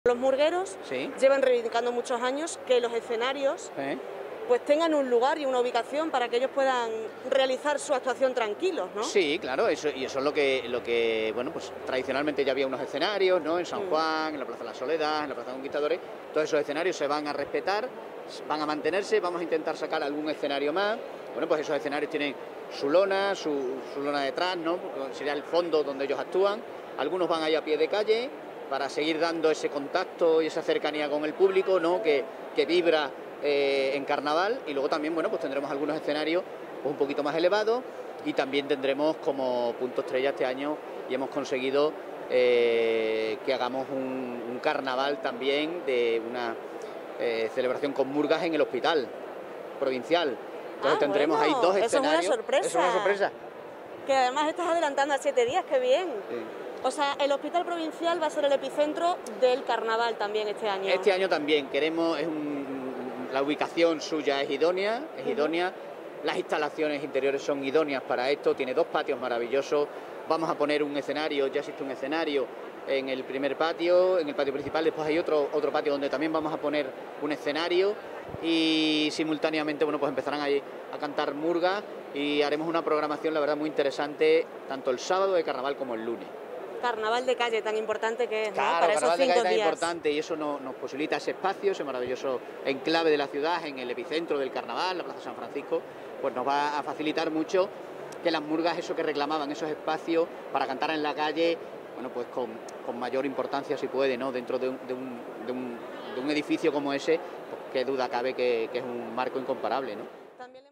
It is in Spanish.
Los murgueros Sí. llevan reivindicando muchos años que los escenarios pues tengan un lugar y una ubicación para que ellos puedan realizar su actuación tranquilos, ¿no? Sí, claro, eso es lo que bueno, pues tradicionalmente ya había unos escenarios, ¿no? En San Juan, en la Plaza de la Soledad, en la Plaza de Conquistadores. Todos esos escenarios se van a respetar, van a mantenerse, vamos a intentar sacar algún escenario más. Bueno, pues esos escenarios tienen su lona detrás, ¿no? Sería el fondo donde ellos actúan. Algunos van ahí a pie de calle para seguir dando ese contacto y esa cercanía con el público, ¿no? Que vibra en carnaval. Y luego también, bueno, pues tendremos algunos escenarios pues un poquito más elevados, y también tendremos como punto estrella este año, y hemos conseguido que hagamos un carnaval también de una celebración con murgas en el hospital provincial. Entonces tendremos ahí dos escenarios. Eso es una sorpresa. Eso es una sorpresa. Que además estás adelantando a 7 días, qué bien. Sí. O sea, el hospital provincial va a ser el epicentro del carnaval también este año. Este año también queremos, la ubicación suya es idónea, Las instalaciones interiores son idóneas para esto, tiene 2 patios maravillosos. Vamos a poner un escenario, ya existe un escenario en el primer patio, en el patio principal. Después hay otro patio donde también vamos a poner un escenario, y simultáneamente, bueno, pues empezarán ahí a cantar murgas, y haremos una programación, la verdad, muy interesante, tanto el sábado de carnaval como el lunes. Carnaval de calle tan importante que es, Claro, ¿no? Para carnaval esos 5 de calle días. tan importante, y eso nos posibilita ese espacio, ese maravilloso enclave de la ciudad, en el epicentro del carnaval, la Plaza San Francisco. Pues nos va a facilitar mucho que las murgas, eso que reclamaban, esos espacios para cantar en la calle, bueno, pues con mayor importancia, si puede, ¿no? Dentro de un edificio como ese, pues qué duda cabe que es un marco incomparable, ¿no? También